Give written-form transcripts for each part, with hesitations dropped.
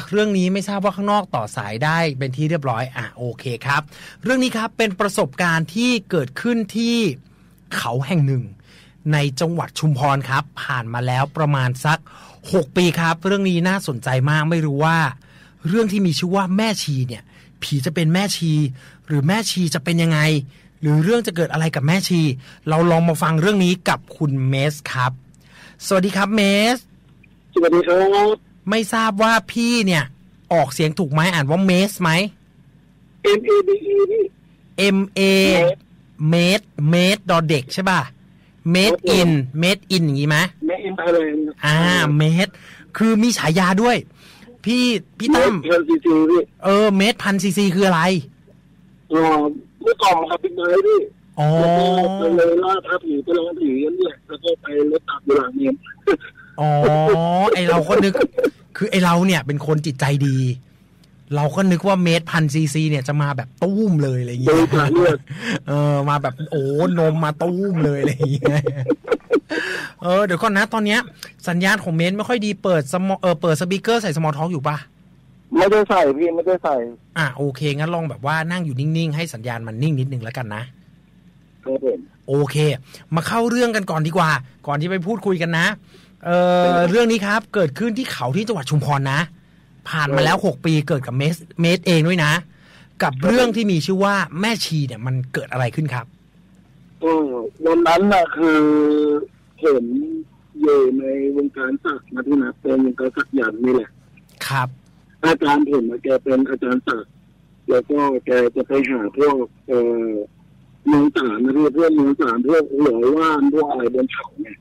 เรื่องนี้ไม่ทราบว่าข้างนอกต่อสายได้เป็นที่เรียบร้อยโอเคครับเรื่องนี้ครับเป็นประสบการณ์ที่เกิดขึ้นที่เขาแห่งหนึ่งในจังหวัดชุมพรครับผ่านมาแล้วประมาณสัก6 ปีครับเรื่องนี้น่าสนใจมากไม่รู้ว่าเรื่องที่มีชื่อว่าแม่ชีเนี่ยผีจะเป็นแม่ชีหรือแม่ชีจะเป็นยังไงหรือเรื่องจะเกิดอะไรกับแม่ชีเราลองมาฟังเรื่องนี้กับคุณเมสครับสวัสดีครับเมสสวัสดีครับไม่ทราบว่าพี่เนี่ยออกเสียงถูกไหมอ่านว่าเมสไหม MADE นี่ MA เมดดอเด็กใช่ป่ะเมดอินอย่างงี้ไหมเมดอินไทยแลนด์เมดคือมีฉายาด้วยพี่ตั้ม 1,000cc พี่เมด1,000cc คืออะไรเมื่อก่อนครับเป็นไม้พี่แล้วก็เลยล่าท้าผีไปลองผีกันเนี่ยแล้วก็ไปรถตับอยู่หลังเมียนไอเราก็นึกคือไอเราเนี่ยเป็นคนจิตใจดีเราก็นึกว่าเมตร1,000ccเนี่ยจะมาแบบตุ้มเลยอะไรอย่างเงี้ยมาแบบนมมาตุ้มเลยอะไรอย่างเงี้ยเดี๋ยวก่อนนะตอนเนี้ยสัญญาณของเมตรไม่ค่อยดีเปิดสปีกเกอร์ใส่สมอลท็อกอยู่ปะไม่ได้ใส่พี่ไม่ได้ใส่โอเคงั้นลองแบบว่านั่งอยู่นิ่งๆให้สัญญาณมันนิ่งนิดนึงแล้วกันนะโอเคมาเข้าเรื่องกันก่อนดีกว่าก่อนที่ไปพูดคุยกันนะเรื่องนี้ครับเกิดขึ้นที่เขาที่จังหวัดชุมพรนะผ่านมาแล้ว6 ปีเกิดกับเมสเองด้วยนะกับเรื่องที่มีชื่อว่าแม่ชีเนี่ยมันเกิดอะไรขึ้นครับวันนั้นน่ะคือเห็นอยู่ในวงการศักดิ์นะพี่นะเป็นวงการศักดิ์ยันต์นี่แหละครับอาจารย์ผมแกเป็นอาจารย์ศักดิ์แล้วก็แกจะไปหาพวกเมืองสารนะพี่เพื่อนเมืองสารพวกหลอยว่านพวกอะไรบนเขาเนี่ย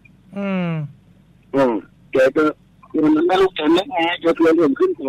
แกก็วันนั้นไม่รู้แกเล็กไงแกชวนผมขึ้นไป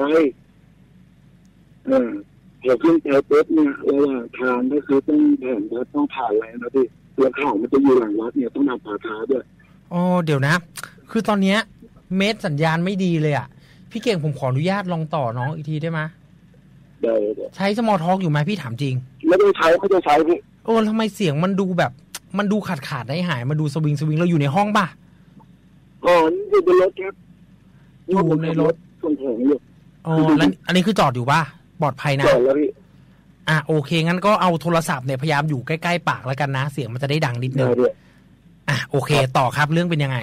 พอขึ้นไปปุ๊บเนี่ยระหว่างทางก็คือต้องผ่านวัดต้องผ่านอะไรนะพี่แล้วเขามันจะอยู่หลังวัดเนี่ยต้องนำป่าช้าด้วยเดี๋ยวนะคือตอนเนี้ยเมสสัญญาณไม่ดีเลยพี่เก่งผมขออนุญาตลองต่อน้องอีกทีได้ไหมได้ใช้สมอลท็อกอยู่ไหมพี่ถามจริงไม่ได้ใช้พี่ทำไมเสียงมันดูแบบมันดูขาดหายมาดูสวิงเราอยู่ในห้องป่ะอยู่ในรถครับอยู่ในรถส่งของอยู่แล้วอันนี้คือจอดอยู่ป่ะปลอดภัยนะจอดแล้วพี่โอเคงั้นก็เอาโทรศัพท์เนี่ยพยายามอยู่ใกล้ๆปากแล้วกันนะเสียงมันจะได้ดังนิดนึงโอเคต่อครับเรื่องเป็นยังไง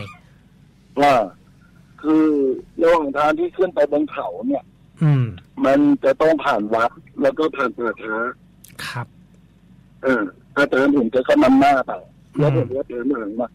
คือระหว่างทางที่ขึ้นไปบนเขาเนี่ยมันจะต้องผ่านวัดแล้วก็ผ่านป่าช้าครับอาจารย์ผมจะก็นำหน้าไปแล้วผมก็เดินหลังมา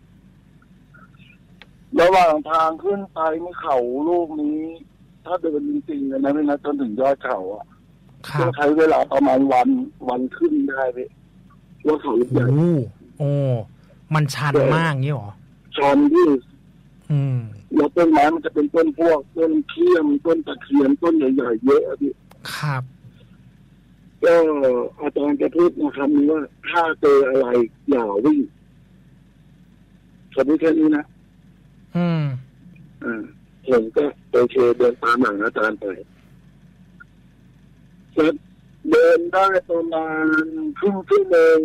ระหว่างทางขึ้นไปในเขาลูกนี้ถ้าเดินจริงๆนะไม่นะจนถึงยอดเขาต้องใช้เวลาประมาณวันขึ้นได้เลยว่าเขาใหญ่มันชันมากงี้หรอชันที่แล้วต้นไม้มันจะเป็นต้นพวกต้นเทียมต้นตะเคียนต้นใหญ่ๆเยอะพี่ครับก็อาจารย์จะพูดนะครับนี้ว่าถ้าเจออะไรอย่าวิ่งสมมติแค่นี้นะผมก็โอเคเดินตามหลังอาจารย์ไปเดินได้ประมาณครึ่งชั่วโมง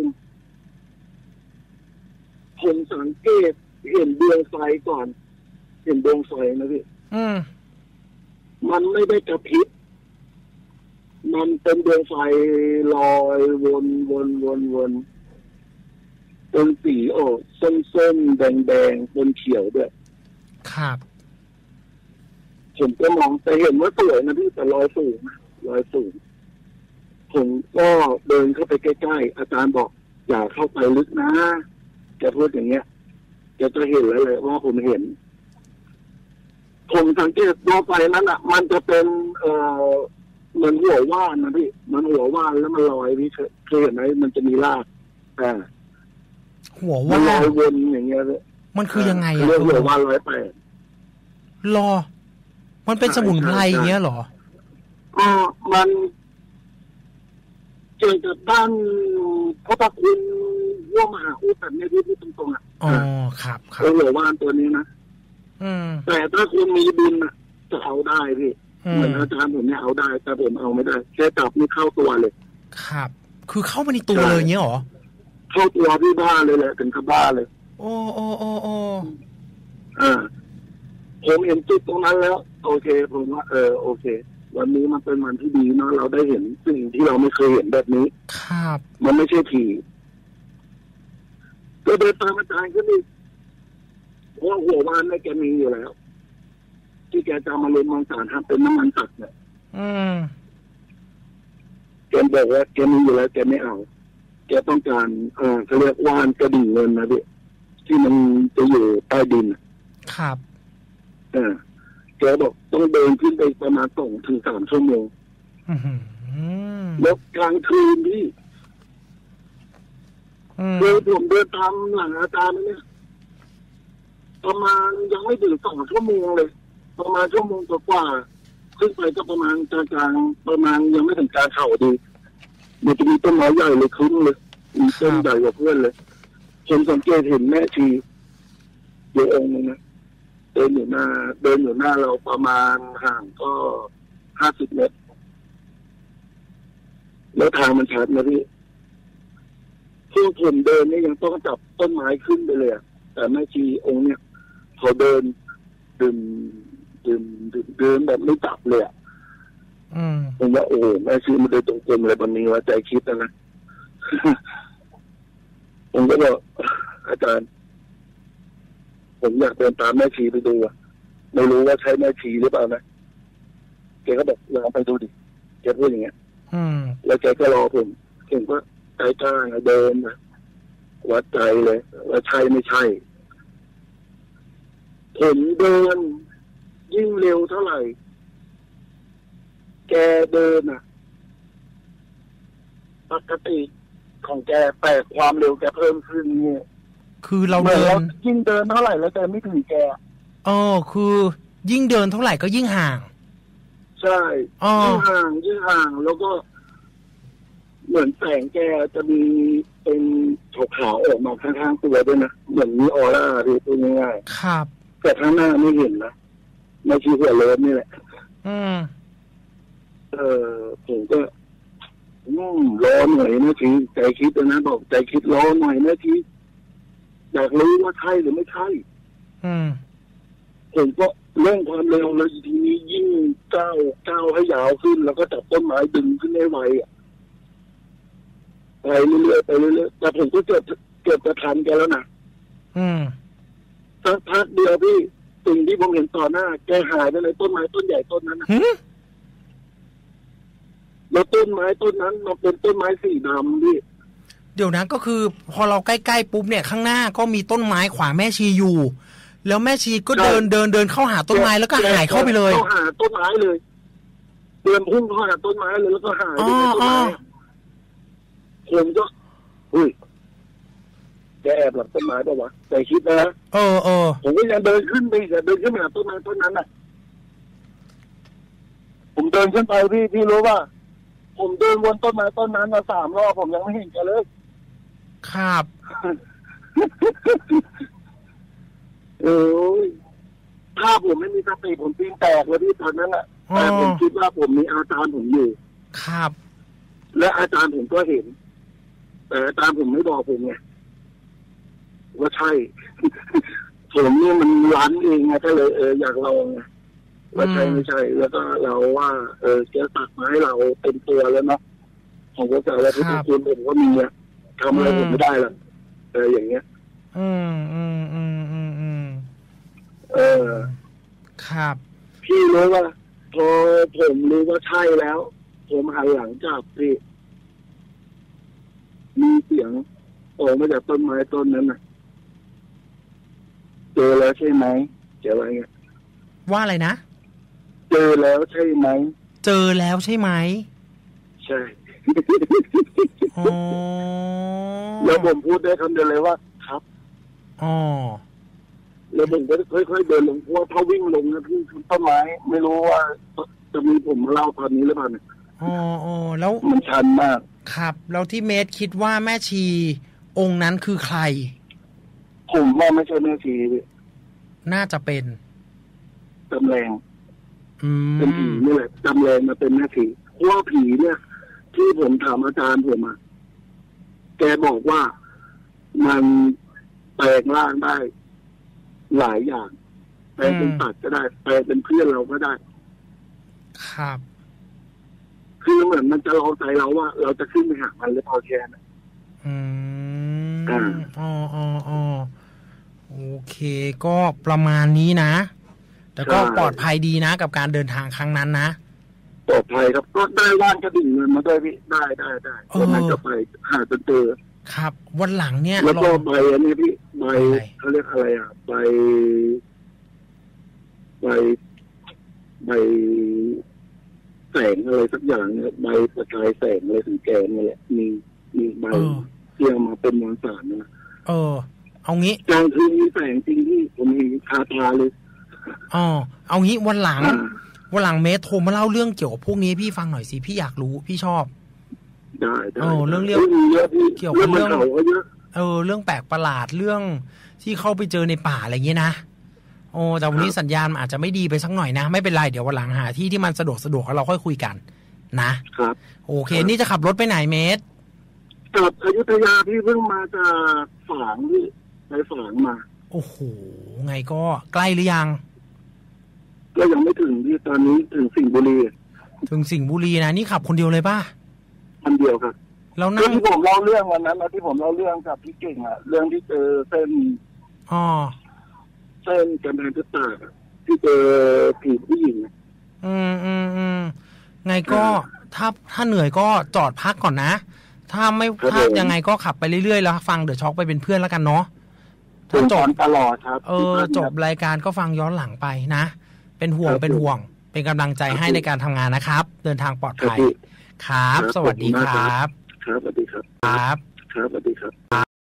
ผมสังเกตเห็นดวงไฟก่อนเห็นดวงไฟนะพี่มันไม่ได้กระพริบมันเป็นดวงไฟลอยวนเป็นสีออกส้มๆแดงๆเป็นเขียวด้วยครับผมก็มองแต่เห็นว่าสวยนะพี่แต่ลอยสูงผมก็เดินเข้าไปใกล้ๆอาจารย์บอกอย่าเข้าไปลึกนะแกพูดอย่างเงี้ยแกจะเห็นเลยว่าผมเห็นผมสังเกตดวงไฟนั้นมันจะเป็นเหมือนหัวว่านนะพี่มันหัวว่านแล้วมันลอยพี่เคยเห็นไหมมันจะมีรากหัวว่านลอยวนอย่างเงี้ยเลยมันคือยังไงเรื่องหัวว่าน108 มันเป็นสมุนไพรอย่างเงี้ยหรอมันเกี่ยวกับด้านพระคุณร่วมมหาอุดแบบนี้ที่ตรงๆครับหัวว่านตัวนี้นะแต่ถ้าคุณมีบินจะเอาได้พี่เหมือนอาจารย์ผมเนี่ยเอาได้แต่ผมเอาไม่ได้แค่จับนี่เข้าตัวเลยครับคือเข้ามาในตัวเลยเงี้ยหรอเข้าตัวพี่บ้าเลยแหละถึงกับบ้าเลยผมเห็นจุดตรงนั้นแล้วโอเคผมว่าโอเควันนี้มันเป็นวันที่ดีเนาะเราได้เห็นสิ่งที่เราไม่เคยเห็นแบบนี้ครับมันไม่ใช่ผีก็เดินตามอาจารย์ก็นี่เพราะหัววานเนี่ยแกมีอยู่แล้วที่แกจะมาลงมังสารทำเป็นน้ำมันตัดเนี่ยแกบอกว่าแกมีอยู่แล้วแกไม่เอาแกต้องการเขาเรียกว่านกระดิ่งเงินนะพี่ที่มันจะอยู่ใต้ดินครับแกบอกต้องเดินขึ้นไปประมาณ2-3 ชั่วโมงแล้วกลางคืนพี่ผมเดินตามหลังอาจารย์เนี่ยประมาณยังไม่ถึง2 ชั่วโมงเลยประมาณชั่วโมงกว่าขึ้นไปก็ประมาณกลางประมาณยังไม่ถึงกลางเข่าดีมันจะมีต้นไม้ใหญ่เลยคุ้มเลยมีต้นใหญ่กว่าเพื่อนเลยผมสังเกตเห็นแม่ชีอยู่องค์นึงนะเดินอยู่หน้าเราประมาณห่างก็50 เมตรแล้วทางมันชัดนะพี่ซึ่งผมเดินนี่ยังต้องจับต้นไม้ขึ้นไปเลยแต่แม่ชีองค์เนี่ยเขาเดินแบบไม่จับเลยผมว่าโอ้แม่ชีมันเดินตรงๆอะไรแบบนี้ว่าใจคิดนะผมก็บอกอาจารย์ผมอยากเดินตามแม่ชีไปดูไม่รู้ว่าใช่แม่ชีหรือเปล่านะแกก็บอกลองไปดูดิแกพูดอย่างเงี้ยแล้วแกก็รอผมก็ใจกล้าเดินนะวัดใจเลยว่าใช่ไม่ใช่ผมเดินยิ่งเร็วเท่าไหร่แกเดินปกติของแกแต่ความเร็วแกเพิ่มขึ้นเนี่ยคือเราเดินยิ่งเดินเท่าไหร่แล้วแต่ไม่ถึงแกคือยิ่งเดินเท่าไหร่ก็ยิ่งห่างใช่ยิ่งห่างแล้วก็เหมือนแสงแกจะมีเป็นขาวๆออกมาข้างๆตัวด้วยนะเหมือนมีออร่าที่พูดง่ายๆครับแต่ข้างหน้าไม่เห็นนะไม่ใช่หัวเลิศนี่แหละผมก็รอหน่อยนะทีใจคิดนะบอกใจคิดรอหน่อยนะทีอยากรู้ว่าใช่หรือไม่ใช่ผมก็เร่งความเร็วเลยทีนี้ยิ่งก้าวให้ยาวขึ้นแล้วก็จับต้นไม้ดึงขึ้นให้ไวไปเรื่อยๆแต่ผมก็เกือบจะทันแกแล้วนะสักพักเดียวพี่สิ่งที่ผมเห็นต่อหน้าแกหายไปเลยต้นไม้ต้นใหญ่ต้นนั้นนะแล้วต้นไม้ต้นนั้นมันเป็นต้นไม้สีดำพี่เดี๋ยวนะก็คือพอเราใกล้ๆปุ๊บเนี่ยข้างหน้าก็มีต้นไม้ขวางแม่ชีอยู่แล้วแม่ชีก็เดินเข้าหาต้นไม้แล้วก็หายเข้าไปเลยเข้าหาต้นไม้เลยเดินพุ่งเข้าหาต้นไม้เลยแล้วก็หายไปในต้นไม้ผมก็แกแอบหลับต้นไม้ป่ะวะใจคิดนะผมก็ยังเดินขึ้นไปหาต้นไม้ต้นนั้นน่ะผมเดินขึ้นไปพี่รู้ป่ะผมเดินวนต้นไม้ต้นนั้นมา3 รอบผมยังไม่เห็นแกเลยครับถ้าผมไม่มีสติผมตีนแตกเลยพี่ตอนนั้นแหละแต่ผมคิดว่าผมมีอาจารย์ผมอยู่ครับและอาจารย์ผมก็เห็นแต่อาจารย์ผมไม่บอกผมไงว่าใช่ผมเนี่ยมันรั้นเองไงก็เลยอยากลองไงว่าใช่ไม่ใช่แล้วก็เราว่าแกตัดมาให้เราเป็นตัวแล้วเนาะผมก็จะแล้วที่คุณผมก็มีทำอะไรผมไม่ได้ละอย่างเงี้ยครับพี่รู้ว่าพอผมรู้ว่าใช่แล้วผมหันหลังกลับพี่มีเสียงออกมาจากต้นไม้ต้นนั้นน่ะเจอแล้วใช่ไหมเจออะไรเงี้ยว่าอะไรนะเจอแล้วใช่ไหมเจอแล้วใช่ไหมใช่แล้วผมพูดได้คำเดียวเลยว่าครับแล้วผมก็ค่อยๆเดินลงเพราะถ้าวิ่งลงนะพี่ต้นไม้ไม่รู้ว่าจะมีผมเล่าตอนนี้หรือเปล่าเนี่ยแล้วมันชันมากครับแล้วที่เมธคิดว่าแม่ชีองค์นั้นคือใครผมว่าไม่ใช่แม่ชีน่าจะเป็นจำแรงเป็นผีนี่แหละจำแรงมาเป็นแม่ชีเพราะว่าผีเนี่ยที่ผมถามอาจารย์ผมแกบอกว่ามันแปลงร่างได้หลายอย่างแปลงเป็นตัดก็ได้แปลงเป็นเพื่อนเราก็ได้ครับคือเหมือนมันจะรอใจเราว่า เราจะขึ้นไปหามันหรือเปล่าแค่นั้นโอเคก็ประมาณนี้นะแต่ก็ปลอดภัยดีนะกับการเดินทางครั้งนั้นนะปลอดภัยครับก็ได้ว่านกระดิ่งเงินมาด้วยพี่ได้วันนั้นจะไปหาจนเจอครับวันหลังเนี่ยแล้วก็ใบอันนี้พี่ใบเขาเรียกอะไรอ่ะใบแสงอะไรสักอย่างเนี่ยใบประกายแสงอะไรถึงแกนนี่แหละมีใบเที่ยวมาเป็นมวลสารนะเอางี้กลางคืนมีแสงจริงที่ผมเห็นคาตาเลยเอางี้วันหลังเมทโทรมาเล่าเรื่องเกี่ยวกับพวกนี้พี่ฟังหน่อยสิพี่อยากรู้พี่ชอบได้เรื่องเกี่ยวกับเรื่องเรื่องแปลกประหลาดเรื่องที่เข้าไปเจอในป่าอะไรเงี้ยนะแต่วันนี้สัญญาณอาจจะไม่ดีไปสักหน่อยนะไม่เป็นไรเดี๋ยววันหลังหาที่มันสะดวกแล้วเราค่อยคุยกันนะครับโอเคนี่จะขับรถไปไหนเมทกลับอยุธยาพี่เพิ่งมาจากฝางพี่ไปฝางมาโอ้โหไงก็ใกล้หรือยังก็ยังไม่ถึงที่ตอนนี้ถึงสิงห์บุรีนะนี่ขับคนเดียวเลยป่ะคนเดียวครับแล้วนั่งที่ผมเล่าเรื่องวันนั้นที่ผมเล่าเรื่องกับพี่เก่งเรื่องที่เจอเส้นกำแพงเพชรตากที่เจอผีผู้หญิงไงก็ถ้าเหนื่อยก็จอดพักก่อนนะถ้ายังไงก็ขับไปเรื่อยๆแล้วฟังเดอะช็อคไปเป็นเพื่อนแล้วกันเนาะถ้าจบตลอดครับจบรายการก็ฟังย้อนหลังไปนะเป็นห่วงเป็นกำลังใจให้ในการทำงานนะครับเดินทางปลอดภัยครับสวัสดีครับครับสวัสดีครับครับสวัสดีครับ